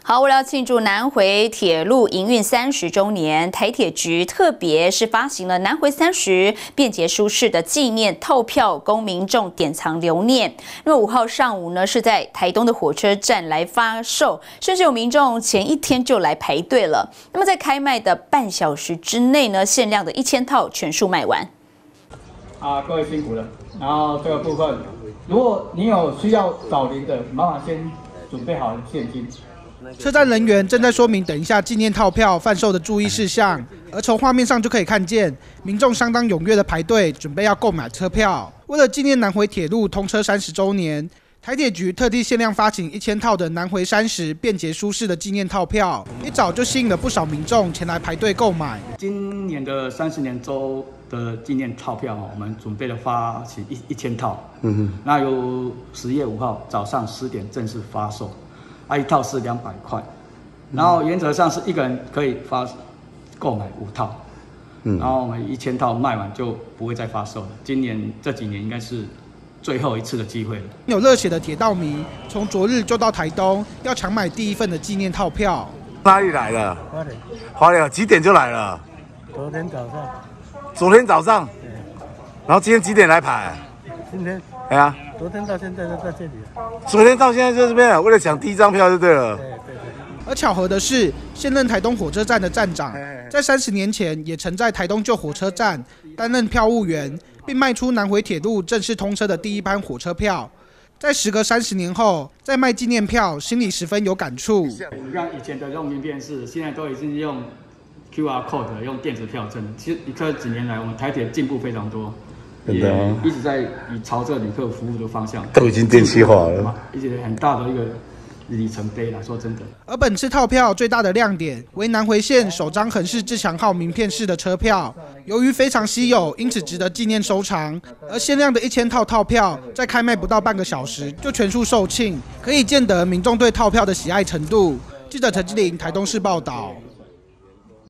好，为了庆祝南回铁路营运30周年，台铁局特别是发行了南回30便捷舒适的纪念套票，供民众典藏留念。那么5号上午呢，是在台东的火车站来发售，甚至有民众前一天就来排队了。那么在开卖的半小时之内呢，限量的1000套全数卖完。 各位辛苦了。然后这个部分，如果你有需要找零的，麻烦先准备好现金。 车站人员正在说明等一下纪念套票贩售的注意事项，而从画面上就可以看见，民众相当踊跃的排队，准备要购买车票。为了纪念南回铁路通车30周年，台铁局特地限量发行1000套的南回30便捷舒适的纪念套票，一早就吸引了不少民众前来排队购买。 今年的30年周的纪念套票，我们准备了发行1000套，那由10月5号早上10点正式发售。 一套是200块，然后原则上是一个人可以购买5套，然后我们1000套卖完就不会再发售了。今年这几年应该是最后一次的机会了。 有热血的铁道迷从昨日就到台东，要抢买第一份的纪念套票。 哪里来的？花莲几点就来了？ 昨天早上。 昨天早上。然后今天几点来排？ 今天。 哎呀。 昨天到现在都在这里。 昨天到现在在这边，为了抢第一张票就对了。 对。 而巧合的是，现任台东火车站的站长，在30年前也曾在台东旧火车站担任票务员，并卖出南回铁路正式通车的第一班火车票。在时隔30年后，再卖纪念票，心里十分有感触。 你看以前的用名片式，现在都已经用 QR code 用电子票证。其实这几年来，我们台铁进步非常多。 也一直在朝着旅客服务的方向， 都已经电气化了， 一直很大的一个里程碑啦。说真的， 而本次套票最大的亮点为南回线首张横式自强号名片式的车票，由于非常稀有，因此值得纪念收藏。而限量的1000套套票，在开卖不到半个小时就全数售罄，可以见得民众对套票的喜爱程度。记者陈基林台东市报道。